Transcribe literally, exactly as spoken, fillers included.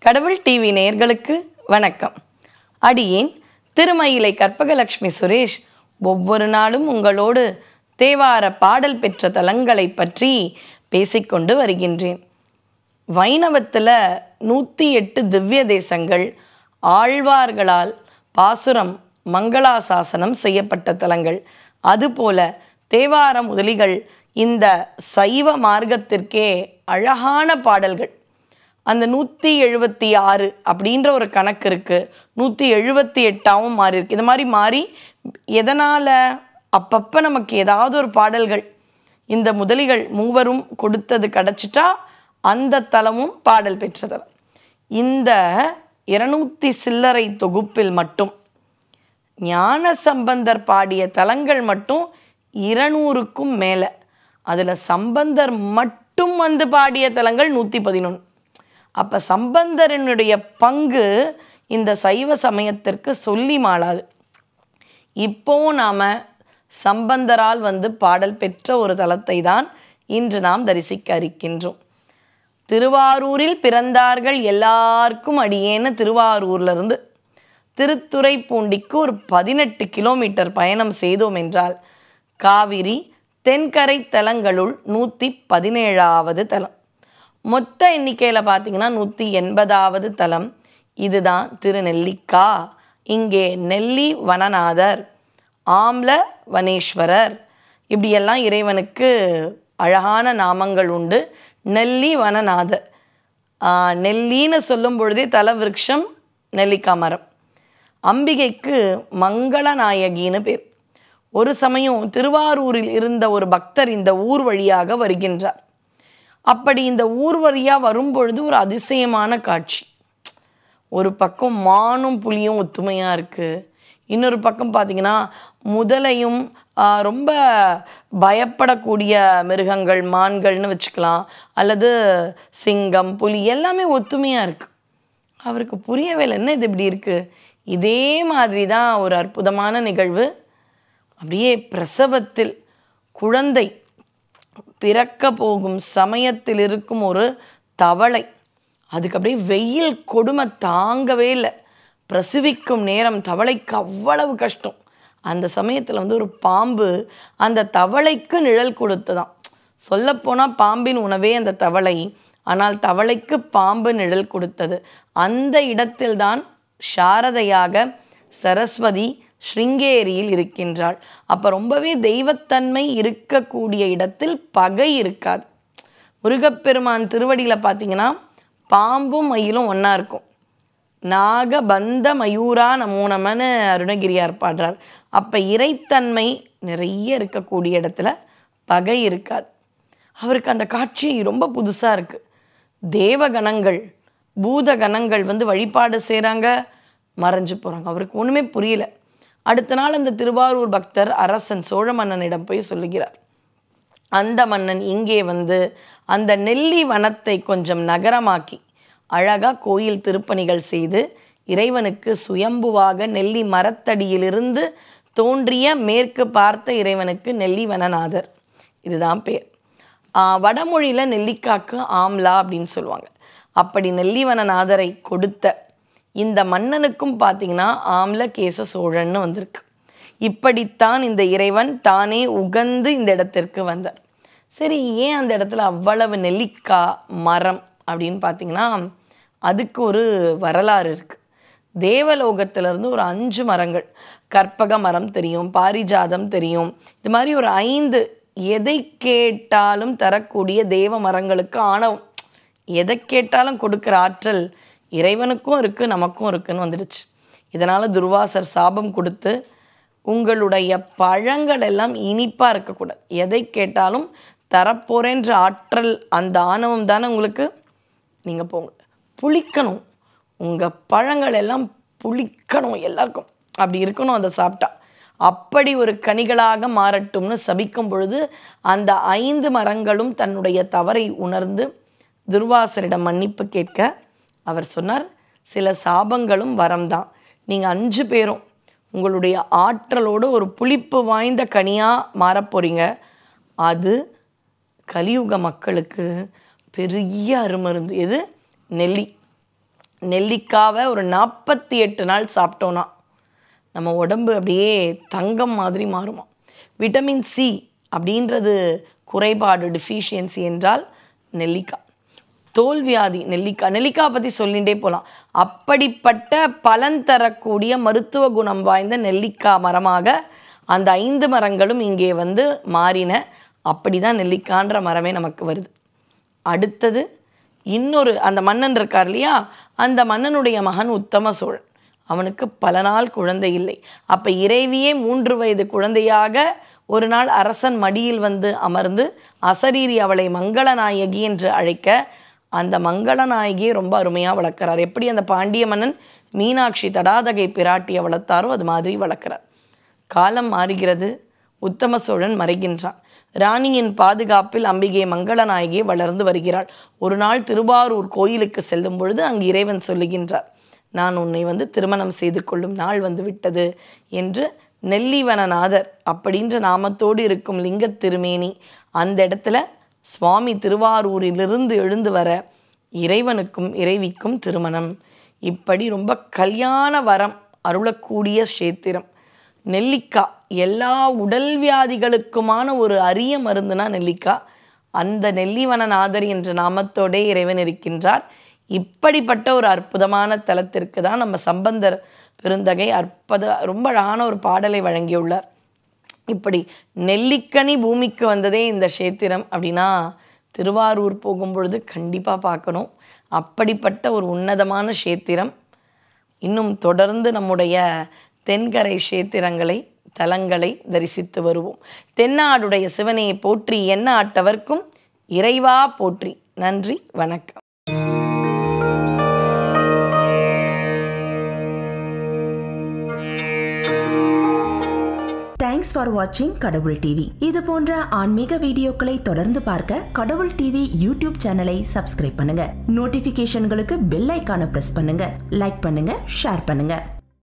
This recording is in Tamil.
கடவுள் டிவி நேயர்களுக்கு வணக்கம். அடியேன் திருமயிலை கற்பகலட்சுமி சுரேஷ் ஒவ்வொரு நாளும் உங்களோடு தேவார பாடல் பெற்ற தலங்களை பற்றி பேசிக்கொண்டு வருகின்றேன். வைணவத்தில் நூற்றி எட்டு திவ்ய தேசங்கள் ஆழ்வார்களால் பாசுரம் மங்களாசாசனம் செய்யப்பட்ட தலங்கள். அதுபோல தேவார முதலிகள் இந்த சைவ மார்க்கத்திற்கே அழகான பாடல்கள். அந்த நூற்றி எழுபத்தி ஆறு அப்படின்ற ஒரு கணக்கு இருக்குது, நூற்றி எழுபத்தி எட்டாவும் மாறி இருக்குது. இது மாதிரி மாறி எதனால் அப்பப்போ நமக்கு ஏதாவது ஒரு பாடல்கள் இந்த முதலிகள் மூவரும் கொடுத்தது கிடச்சிட்டா அந்த தலமும் பாடல் பெற்ற தலம். இந்த இருநூத்தி சில்லறை தொகுப்பில் மட்டும் ஞான சம்பந்தர் பாடிய தலங்கள் மட்டும் இருநூறுக்கும் மேலே. அதில் சம்பந்தர் மட்டும் வந்து பாடிய தலங்கள் நூற்றி பதினொன்று. அப்போ சம்பந்தரனுடைய பங்கு இந்த சைவ சமயத்திற்கு சொல்லி மாளாது. இப்போவும் நாம் சம்பந்தரால் வந்து பாடல் பெற்ற ஒரு தலத்தை தான் இன்று நாம் தரிசிக்க இருக்கின்றோம். திருவாரூரில் பிறந்தார்கள் எல்லாருக்கும் அடியேன்னு திருவாரூர்லேருந்து திருத்துறைப்பூண்டிக்கு ஒரு பதினெட்டு கிலோமீட்டர் பயணம் செய்தோம் என்றால் காவிரி தென்கரை தலங்களுள் நூற்றி பதினேழாவது தலம். மொத்த எண்ணிக்கையில் பார்த்திங்கன்னா நூற்றி எண்பதாவது தலம் இதுதான் திருநெல்லிக்கா. இங்கே நெல்லி வனநாதர், ஆம்ல வனேஸ்வரர், இப்படியெல்லாம் இறைவனுக்கு அழகான நாமங்கள் உண்டு. நெல்லி வனநாதர், நெல்லின்னு சொல்லும் பொழுதே தல விருட்சம் நெல்லிக்காய் மரம். அம்பிகைக்கு மங்களநாயகின்னு பேர். ஒரு சமயம் திருவாரூரில் இருந்த ஒரு பக்தர் இந்த ஊர் வழியாக வருகின்றார். அப்படி இந்த ஊர் வழியாக வரும்பொழுது ஒரு அதிசயமான காட்சி. ஒரு பக்கம் மானும் புலியும் ஒத்துமையாக இருக்குது, இன்னொரு பக்கம் பார்த்திங்கன்னா முதலையும் ரொம்ப பயப்படக்கூடிய மிருகங்கள் மான்கள்னு வச்சுக்கலாம், அல்லது சிங்கம் புலி எல்லாமே ஒத்துமையாக இருக்குது. அவருக்கு புரியவே இல்லை, என்ன இது இப்படி இருக்குது. இதே மாதிரி தான் ஒரு அற்புதமான நிகழ்வு. அப்படியே பிரசவத்தில் குழந்தை பிறக்க போகும் சமயத்தில் இருக்கும் ஒரு தவளை, அதுக்கு அப்படியே வெயில் கொடுமை தாங்கவே இல்லை. பிரசவிக்கும் நேரம் தவளைக்கு அவ்வளவு கஷ்டம். அந்த சமயத்தில் வந்து ஒரு பாம்பு அந்த தவளைக்கு நிழல் கொடுத்ததாம். சொல்லப்போனால் பாம்பின் உணவே அந்த தவளை, ஆனால் தவளைக்கு பாம்பு நிழல் கொடுத்தது. அந்த இடத்தில்தான் சாரதையாக சரஸ்வதி ஸ்ருங்கேரியில் இருக்கின்றாள். அப்போ ரொம்பவே தெய்வத்தன்மை இருக்கக்கூடிய இடத்தில் பகை இருக்காது. முருகப்பெருமான் திருவடியில் பார்த்திங்கன்னா பாம்பும் மயிலும் ஒன்றா இருக்கும். நாகபந்த மயூரா நமோ நமன்னு அருணகிரியார் பாடுறார். அப்போ இறைத்தன்மை நிறைய இருக்கக்கூடிய இடத்துல பகை இருக்காது. அவருக்கு அந்த காட்சி ரொம்ப புதுசாக இருக்குது. தேவகணங்கள் பூதகணங்கள் வந்து வழிபாடு செய்கிறாங்க, மறைஞ்சு போகிறாங்க. அவருக்கு ஒன்றுமே புரியல. அடுத்த நாள் அந்த திருவாரூர் பக்தர் அரசன் சோழ மன்னனிடம் போய் சொல்லுகிறார். அந்த மன்னன் இங்கே வந்து அந்த நெல்லி வனத்தை கொஞ்சம் நகரமாக்கி அழகாக கோயில் திருப்பணிகள் செய்து இறைவனுக்கு சுயம்புவாக நெல்லி மரத்தடியிலிருந்து தோன்றிய மேற்கு பார்த்த இறைவனுக்கு நெல்லி வனநாதர், இதுதான் பேர். வடமொழியில் நெல்லிக்காக்கு ஆம்லா அப்படின்னு சொல்லுவாங்க. அப்படி நெல்லிவனநாதரை கொடுத்த இந்த மன்னனுக்கும் பார்த்திங்கன்னா ஆம்லகேச சோழன்னு வந்திருக்கு. இப்படித்தான் இந்த இறைவன் தானே உகந்து இந்த இடத்திற்கு வந்தார். சரி, ஏன் அந்த இடத்துல அவ்வளவு நெல்லிக்காய் மரம் அப்படின்னு பார்த்திங்கன்னா அதுக்கு ஒரு வரலாறு இருக்குது. தேவலோகத்திலேருந்து ஒரு அஞ்சு மரங்கள், கற்பக மரம் தெரியும், பாரிஜாதம் தெரியும், இது மாதிரி ஒரு ஐந்து எதை கேட்டாலும் தரக்கூடிய தேவ மரங்களுக்கு ஆணவம். எதை கேட்டாலும் கொடுக்குற ஆற்றல் இறைவனுக்கும் இருக்குது, நமக்கும் இருக்குன்னு வந்துடுச்சு. இதனால் துர்வாசர் சாபம் கொடுத்து உங்களுடைய பழங்கள் எல்லாம் இனிப்பாக இருக்கக்கூடாது, எதை கேட்டாலும் தரப்போறேன்ற ஆற்றல் அந்த ஆணவம் தானே உங்களுக்கு, நீங்கள் போங்க புளிக்கணும், உங்கள் பழங்கள் எல்லாம் புளிக்கணும், எல்லாருக்கும் அப்படி இருக்கணும் அதை சாப்பிட்டா. அப்படி ஒரு கனிகளாக மாறட்டும்னு சபிக்கும் பொழுது அந்த ஐந்து மரங்களும் தன்னுடைய தவறை உணர்ந்து துர்வாசரிடம் மன்னிப்பு கேட்க அவர் சொன்னார், சில சாபங்களும் வரம்தான், நீங்கள் அஞ்சு பேரும் உங்களுடைய ஆற்றலோடு ஒரு புளிப்பு வாய்ந்த கனியாக மாறப்போகிறீங்க, அது கலியுக மக்களுக்கு பெரிய அருமருந்து. எது? நெல்லி. நெல்லிக்காவை ஒரு நாற்பத்தி எட்டு நாள் சாப்பிட்டோன்னா நம்ம உடம்பு அப்படியே தங்கம் மாதிரி மாறுமா. விட்டமின் சி அப்படின்றது குறைபாடு, டிஃபிஷியன்சி என்றால் நெல்லிக்காய். தோல்வியாதி நெல்லிக்காய், நெல்லிக்காய் பற்றி சொல்லிகிட்டே போகலாம். அப்படிப்பட்ட பலன் தரக்கூடிய மருத்துவ குணம் வாய்ந்த நெல்லிக்காய் மரமாக அந்த ஐந்து மரங்களும் இங்கே வந்து மாறின. அப்படி தான் நெல்லிக்கான்ற மரமே நமக்கு வருது. அடுத்தது இன்னொரு அந்த மன்னன் இருக்கார் இல்லையா, அந்த மன்னனுடைய மகன் உத்தம சோழன். அவனுக்கு பல நாள் குழந்தை இல்லை. அப்போ இறைவியே மூன்று வயது குழந்தையாக ஒரு நாள் அரசன் மடியில் வந்து அமர்ந்து அசரீரி அவளை மங்களநாயகி என்று அழைக்க, அந்த மங்களநாயகியை ரொம்ப அருமையாக வளர்க்குறார். எப்படி அந்த பாண்டிய மன்னன் மீனாட்சி தடாதகை பிராட்டியை வளர்த்தாரோ அது மாதிரி வளர்க்குறார். காலம் மாறுகிறது. உத்தம சோழன் மறைகின்றான். ராணியின் பாதுகாப்பில் அம்பிகை மங்களநாயகியை வளர்ந்து வருகிறாள். ஒரு நாள் திருவாரூர் கோயிலுக்கு செல்லும் பொழுது அங்கு இறைவன் சொல்லுகின்றார், நான் உன்னை வந்து திருமணம் செய்து கொள்ளும் நாள் வந்து விட்டது என்று. நெல்லிவனநாதர் அப்படின்ற நாமத்தோடு இருக்கும் லிங்க திருமேனி அந்த இடத்துல சுவாமி திருவாரூரிலிருந்து எழுந்து வர இறைவனுக்கும் இறைவிக்கும் திருமணம். இப்படி ரொம்ப கல்யாண வரம் அருளக்கூடிய கஷேத்திரம். நெல்லிக்காய் எல்லா உடல் வியாதிகளுக்குமான ஒரு அரிய மருந்துனா நெல்லிக்காய். அந்த நெல்லிவனநாதர் என்ற நாமத்தோடே இறைவன் இருக்கின்றார். இப்படிப்பட்ட ஒரு அற்புதமான தலத்திற்கு தான் நம்ம சம்பந்தர் பெருந்தகை அற்புத ரொம்ப அழகான ஒரு பாடலை வழங்கியுள்ளார். இப்படி நெல்லிக்கனி பூமிக்கு வந்ததே இந்த கஷேத்திரம் அப்படின்னா திருவாரூர் போகும்பொழுது கண்டிப்பாக பார்க்கணும். அப்படிப்பட்ட ஒரு உன்னதமான கஷேத்திரம். இன்னும் தொடர்ந்து நம்முடைய தென்கரை கஷேத்திரங்களை தலங்களை தரிசித்து வருவோம். தென்னாடுடைய சிவனையை போற்றி என்ன ஆட்டவர்க்கும் இறைவா போற்றி. நன்றி, வணக்கம். தேங்க்ஸ் ஃபார் வாட்சிங் கடவுள் டிவி. இது போன்ற ஆன்மீக வீடியோக்களை தொடர்ந்து பார்க்க கடவுள் டிவி யூடியூப் சேனலை சப்ஸ்கிரைப் பண்ணுங்க. நோட்டிபிகேஷன்களுக்கு பெல் ஐகானை பிரஸ் பண்ணுங்க. லைக் பண்ணுங்க, ஷேர் பண்ணுங்க.